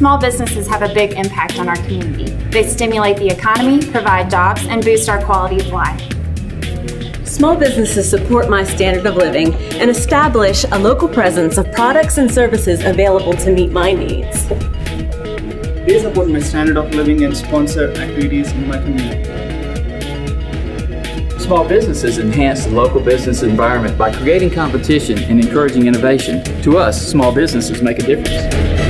Small businesses have a big impact on our community. They stimulate the economy, provide jobs, and boost our quality of life. Small businesses support my standard of living and establish a local presence of products and services available to meet my needs. They support my standard of living and sponsor activities in my community. Small businesses enhance the local business environment by creating competition and encouraging innovation. To us, small businesses make a difference.